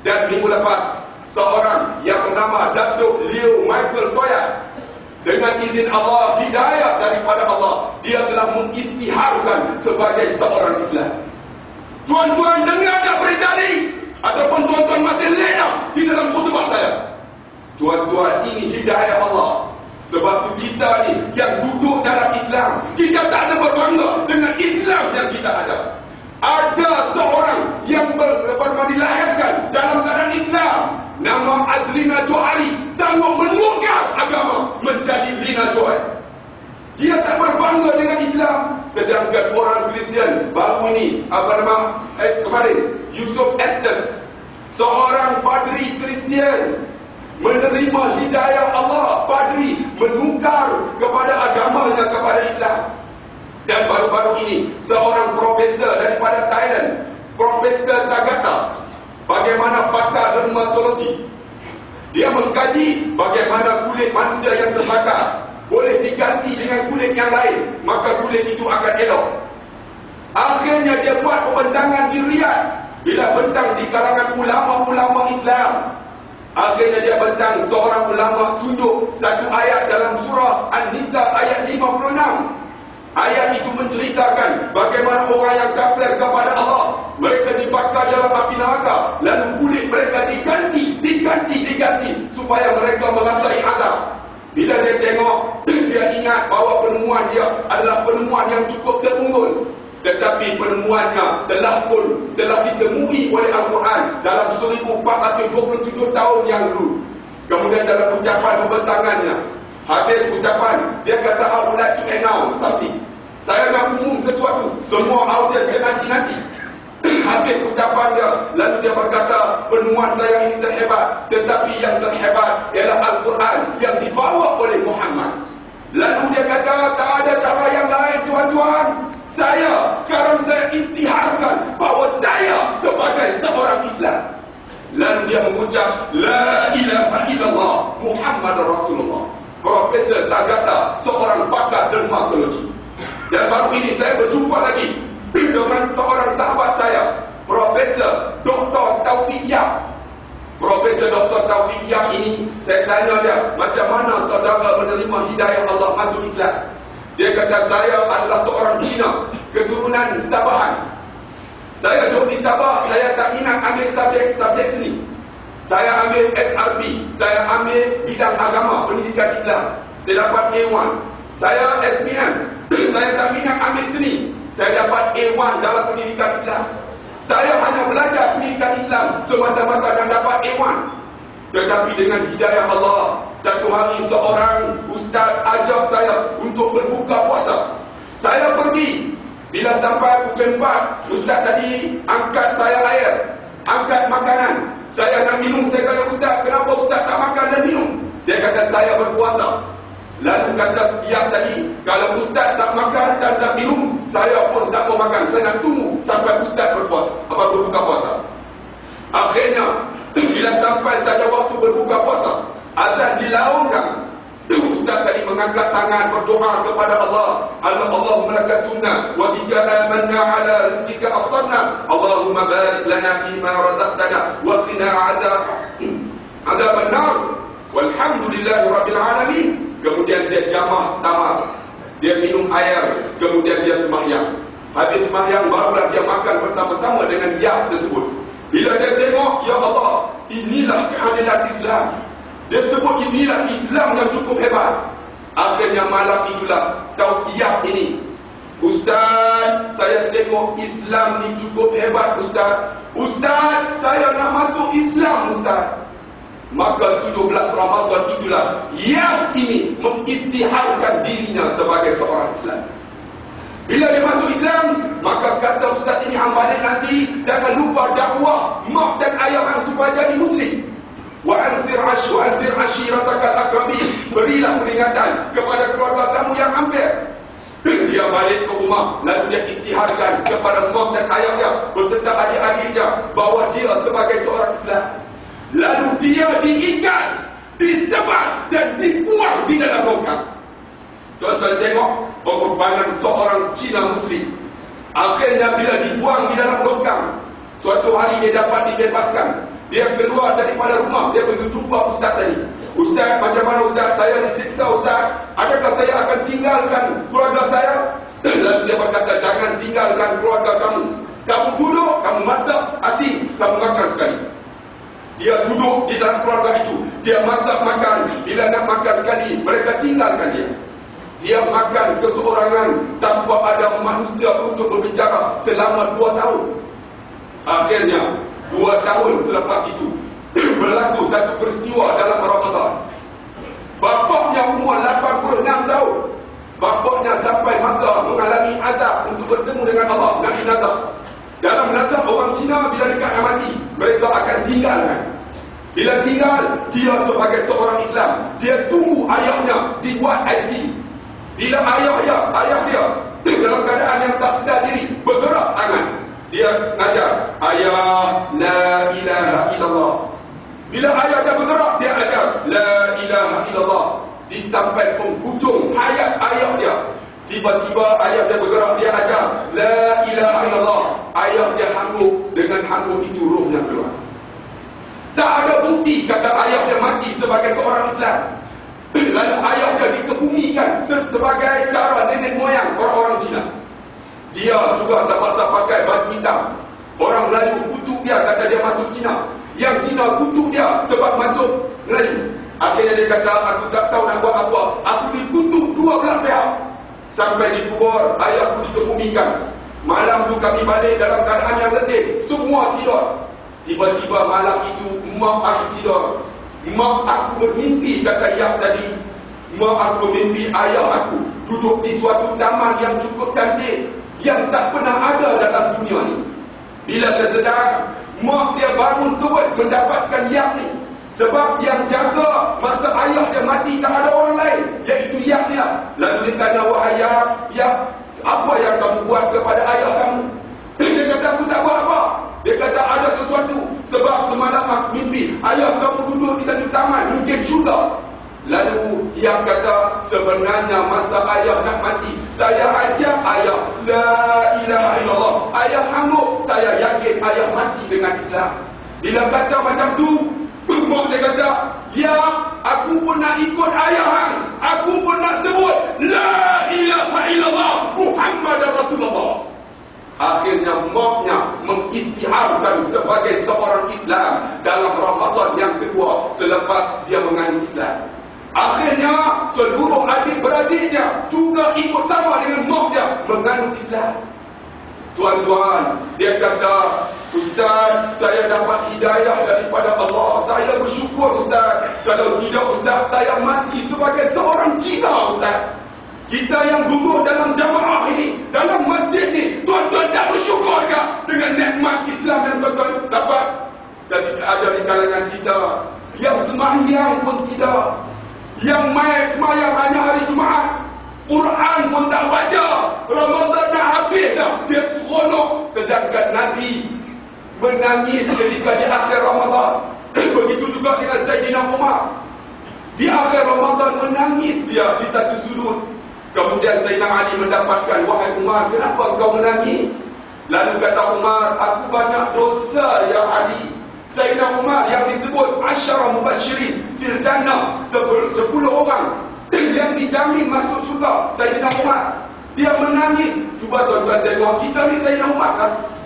Dan minggu lepas, seorang yang bernama Datuk Leo Michael Toyat, dengan izin Allah, hidayah daripada Allah, dia telah mengisytiharkan sebagai seorang Islam. Tuan-tuan dengar tak berita ni? Ataupun tuan-tuan mati lena di dalam khutbah saya? Tuan-tuan, ini hidayah Allah. Sebab tu kita ni yang duduk dalam Islam, kita tak ada berbangga dengan Islam yang kita ada. Ada seorang yang dilahirkan dalam keadaan Islam, nama Azlina Johari, sanggup menukar agama menjadi Lina Joy. Dia tak berbangga dengan Islam. Sedangkan orang Kristian baru ini, kemarin Yusuf Estes, seorang padri Kristian, menerima hidayah Allah. Padri menukar kepada agamanya kepada Islam. Dan baru-baru ini seorang profesor daripada Thailand, Profesor Tagata, bagaimana pakar dermatologi, dia mengkaji bagaimana kulit manusia yang terbakar boleh diganti dengan kulit yang lain, maka kulit itu akan elok. Akhirnya dia buat pembentangan di Riyadh. Bila bentang di kalangan ulama-ulama Islam, akhirnya dia bentang, seorang ulama tunjuk satu ayat dalam surah An-Nisa ayat 56. Ayat itu menceritakan bagaimana orang yang kafir kepada Allah, mereka dibakar dalam api neraka, lalu kulit mereka diganti supaya mereka merasai azab. Bila dia tengok, dia ingat bahawa penemuan dia adalah penemuan yang cukup terunggul. Tetapi penemuannya telah ditemui oleh Al-Quran dalam 1427 tahun yang dulu. Kemudian dalam ucapan pembentangannya, habis ucapan, dia kata, I would like to announce something. Saya nak umum sesuatu. Semua audiens dia nanti. Habis ucapan dia, lalu dia berkata, penemuan saya ini terhebat, tetapi yang terhebat ialah Al-Quran yang dibawa oleh Muhammad. Lalu dia kata, tak ada cara yang lain, tuan-tuan. Sekarang saya isytiharkan bahawa saya sebagai seorang Islam. Lalu dia mengucap, La ilaha illallah Muhammad Rasulullah. Profesor Tagata, seorang pakar dermatologi. Dan baru ini saya berjumpa lagi dengan seorang sahabat saya, Profesor Dr. Taufik Yap. Profesor Dr. Taufik Yap ini, saya tanya dia, macam mana saudara menerima hidayah Allah masuk Islam? Dia kata, saya adalah seorang Cina, keturunan Sabahan. Saya duduk di Sabah, saya tak minat ambil subjek seni. Saya ambil SRP, saya ambil bidang agama, pendidikan Islam. Saya dapat A1. Saya SPM, saya tak minat ambil seni. Saya dapat A1 dalam pendidikan Islam. Saya hanya belajar pendidikan Islam semata-mata dan dapat A1. Tetapi dengan hidayah Allah, satu hari seorang ustaz ajak saya untuk berbuka puasa. Saya pergi. Bila sampai pukul 4, ustaz tadi angkat saya air, angkat makanan. Saya nak minum. Saya kata, ustaz, kenapa ustaz tak makan dan minum? Dia kata, saya berpuasa. Lalu kata yang tadi, kalau ustaz tak makan dan tak minum, saya pun tak mau makan. Saya nak tunggu sampai ustaz berbuka puasa. Akhirnya, bila sampai saja waktu berbuka puasa, azan dilaungkan. Ustaz tadi mengangkat tangan berdoa kepada Allah. Allahumma laka sunnah wa bika amanna ala rizqika aftarna. Allahumma barik lana fima razaqtana wa qina adzaban nar. Walhamdulillahi rabbil alamin. Kemudian dia jamah tamat. Dia minum air, kemudian dia sembahyang. Habis sembahyang barulah dia makan bersama-sama dengan Yap tersebut. Bila dia tengok, ya Allah, inilah keadilan Islam. Dia sebut inilah Islam yang cukup hebat. Akhirnya malam itulah Taufik ini, ustaz, saya tengok Islam ni cukup hebat, ustaz. Ustaz, saya nak masuk Islam, ustaz. Maka 17 Ramadan itulah yang ini mengisytiharkan dirinya sebagai seorang Islam. Bila dia masuk Islam, maka kata ustaz ini, hang balik nanti jangan lupa dakwah mak dan ayah supaya jadi Muslim. Wa anzir ashirataka al-aqrabin. Berilah peringatan kepada keluarga kamu yang hampir. Dia balik ke rumah, lalu dia isytiharkan kepada mak dan ayahnya beserta adik-adiknya bahawa dia sebagai seorang Islam. Lalu dia diikat, disebar dan dibuang di dalam longkang. Tuan-tuan tengok pengorbanan seorang Cina Muslim. Akhirnya bila dibuang di dalam longkang, suatu hari dia dapat dibebaskan. Dia keluar daripada rumah, dia pergi jumpa ustaz tadi. Ustaz, macam mana ustaz? Saya disiksa ustaz. Adakah saya akan tinggalkan keluarga saya? Lalu dia berkata, jangan tinggalkan keluarga kamu. Kamu duduk, kamu masak asyik, kamu makan sekali. Dia duduk di dalam keluarga itu, dia masak makan. Bila nak makan sekali, mereka tinggalkan dia. Dia makan keseorangan tanpa ada manusia untuk berbicara selama 2 tahun. Akhirnya 2 tahun selepas itu berlaku satu peristiwa dalam Ramadan. Bapaknya umur 86 tahun. Bapaknya sampai masa mengalami azab untuk bertemu dengan Allah, Nabi nazar. Dalam nazar orang Cina bila dekat mati, mereka akan tinggalkan. Bila tinggal, dia sebagai seorang Islam, dia tunggu ayahnya dibuat IC. Bila ayah dia dalam keadaan yang tak sedar diri, bergerak tangan, dia ngajar, ayah, la ilaha illallah. Bila ayah dah bergerak, dia ajar, la ilaha illallah. Di sampai penghujung hayat ayah dia, tiba-tiba ayah dia bergerak, dia ajar, la ilaha illallah. Ayah dia hanggup, dengan hanggup itu rohnya keluar. Tak ada bukti kata ayah dia mati sebagai seorang Islam. Lalu ayah dia dikebumikan sebagai cara nenek moyang orang-orang Cina. Dia juga terpaksa pakai baju hitam. Orang Melayu kutuk dia, kata dia masuk Cina. Yang Cina kutuk dia sebab masuk Melayu. Akhirnya dia kata, aku tak tahu nak buat apa. Aku dikutuk dua belah pihak. Sampai di kubur, ayahku dikebumikan. Malam tu kami balik dalam keadaan yang letih. Semua tidur. Tiba-tiba malam itu, mak aku tidur. Mak aku bermimpi, kata ayah tadi. Mak aku bermimpi ayah aku duduk di suatu taman yang cukup cantik, yang tak pernah ada dalam dunia ni. Bila tersedar, mak dia bangun terus mendapatkan yang ni. Sebab yang jaga masa ayah dia mati tak ada orang lain, iaitu yang dia. Lalu dia tanya, wahai ya, apa yang kamu buat kepada ayah kamu? Dia kata, aku tak buat apa. Dia kata, ada sesuatu. Sebab semalam aku mimpi ayah kamu duduk di satu taman, mungkin syurga. Lalu dia kata, sebenarnya masa ayah nak mati, saya ajak ayah la ilaha illallah. Ayah hanggup. Saya yakin ayah mati dengan Islam. Bila kata macam tu, mak dia kata, ya, aku pun nak ikut ayah hang. Aku pun nak sebut la ilaha illallah Muhammad Rasulullah. Akhirnya maknya mengistiharkan sebagai seorang Islam dalam Ramadan yang kedua selepas dia mengandung Islam. Akhirnya seluruh adik-beradiknya juga ikut sama dengan mak dia mengandung Islam. Tuan-tuan, dia kata, Ustaz, saya dapat hidayah daripada Allah. Saya bersyukur Ustaz. Kalau tidak Ustaz, saya mati sebagai seorang Cina Ustaz. Kita yang duduk dalam jamaah ini, dalam masjid ni, tuan-tuan tak bersyukur ke dengan nikmat Islam yang tuan-tuan dapat? Dan ada di kalangan kita yang sembahyang pun tidak, yang main sembahyang hanya hari Jumaat, Quran pun tak baca, Ramadan dah habis dah, dia seronok. Sedangkan Nabi menangis ketika di akhir Ramadan. Begitu juga dengan Sayyidina Umar. Di akhir Ramadan menangis dia di satu sudut. Kemudian Sayyidina Ali mendapatkan, wahai Umar, kenapa kau menangis? Lalu kata Umar, aku banyak dosa ya Ali. Sayyidina Umar yang disebut Asyara Mubasyirin fil Jannah, 10 orang yang dijamin masuk surga. Sayyidina Umar, dia menangis. Cuba tuan-tuan tengok, kita ni Sayyidina Umar kan?